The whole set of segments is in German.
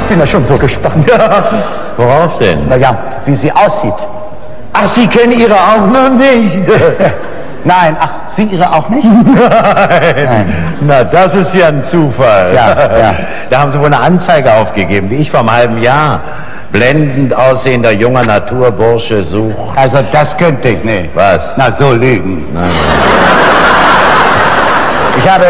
bin ja schon so gespannt. Ja. Worauf denn? Na ja, wie sie aussieht. Ach, Sie kennen Ihre auch noch nicht? Nein, ach, Sie Ihre auch nicht? Nein. Na, das ist ja ein Zufall. Ja, ja. Da haben Sie wohl eine Anzeige aufgegeben, wie ich vor einem halben Jahr. Blendend aussehender junger Naturbursche sucht. Also das könnte ich nicht. Was? Na, so lügen. Nein. Ich habe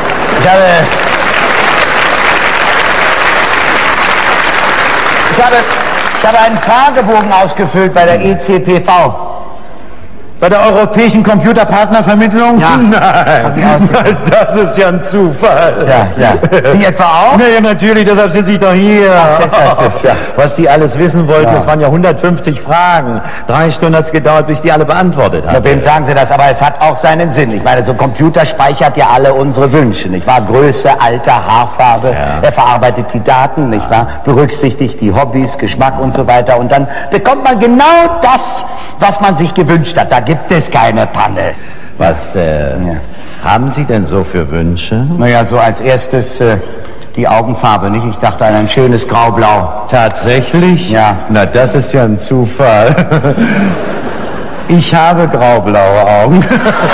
einen Fragebogen ausgefüllt bei der ECPV. Bei der Europäischen Computerpartnervermittlung? Ja. Nein, das ist ja ein Zufall. Ja, ja. Sie etwa auch? Naja, natürlich, deshalb sitze ich doch hier. Ach, das ist, ja. Was die alles wissen wollten, Ja. das waren ja 150 Fragen. 3 Stunden hat es gedauert, bis ich die alle beantwortet habe. Na, wem sagen Sie das? Aber es hat auch seinen Sinn. Ich meine, so ein Computer speichert ja alle unsere Wünsche, nicht wahr? Größe, Alter, Haarfarbe. Ja. Er verarbeitet die Daten, nicht wahr? Berücksichtigt die Hobbys, Geschmack und so weiter. Und dann bekommt man genau das, was man sich gewünscht hat. Da gibt es keine Panne. Was haben Sie denn so für Wünsche? Naja, so als erstes die Augenfarbe, nicht? Ich dachte an ein schönes Graublau. Tatsächlich? Ja. Na, das ist ja ein Zufall. Ich habe graublaue Augen.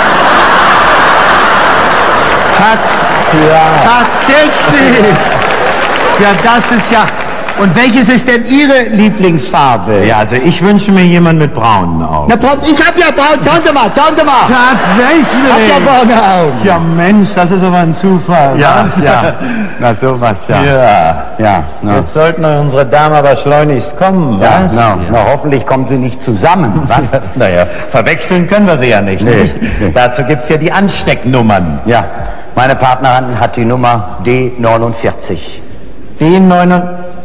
Tatsächlich! Ja, das ist ja... Und welches ist denn Ihre Lieblingsfarbe? Ja, also ich wünsche mir jemanden mit braunen Augen. Na, ich hab ja braun, schauen Sie mal. Tatsächlich? Ich hab ja braune Augen. Ja, Mensch, das ist aber ein Zufall. Ja, was? ja. Na, sowas, ja. Ja. Ja, na. Jetzt sollten unsere Damen aber schleunigst kommen, Ja, was? na, hoffentlich kommen sie nicht zusammen, was? Naja, verwechseln können wir sie ja nicht. Nee, nicht? nee. Dazu gibt's ja die Anstecknummern. Ja, meine Partnerin hat die Nummer D49. D9...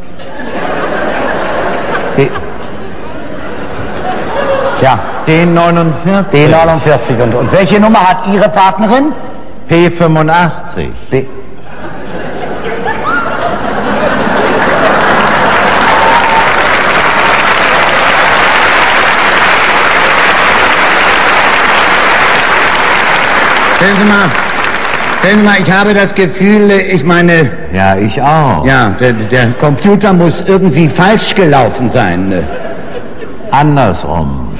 Ja, D49. D49. Und welche Nummer hat Ihre Partnerin? P85. B. Hören Sie mal, ich habe das Gefühl, ich meine, Ja, ich auch. ja, der Computer muss irgendwie falsch gelaufen sein. Andersrum.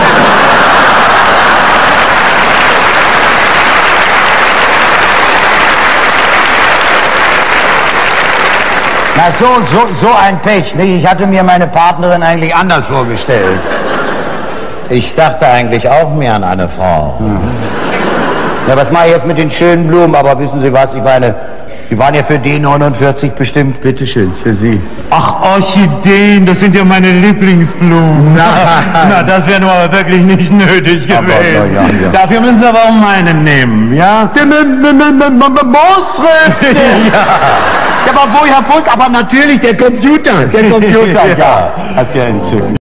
Na, so ein Pech, nicht? Ich hatte mir meine Partnerin eigentlich anders vorgestellt. Ich dachte eigentlich auch mehr an eine Frau. Ja, was mache ich jetzt mit den schönen Blumen? Aber wissen Sie was, ich meine, die waren ja für D49 bestimmt. Bitteschön, für Sie. Ach, Orchideen, das sind ja meine Lieblingsblumen. Na, das wäre nur aber wirklich nicht nötig Aber, gewesen. ja, ja. Dafür müssen Sie aber auch meine nehmen, ja? Moosfrist! Ja, aber woher wusste? Aber natürlich der Computer. Der Computer, ja. Das ist ja entzückend.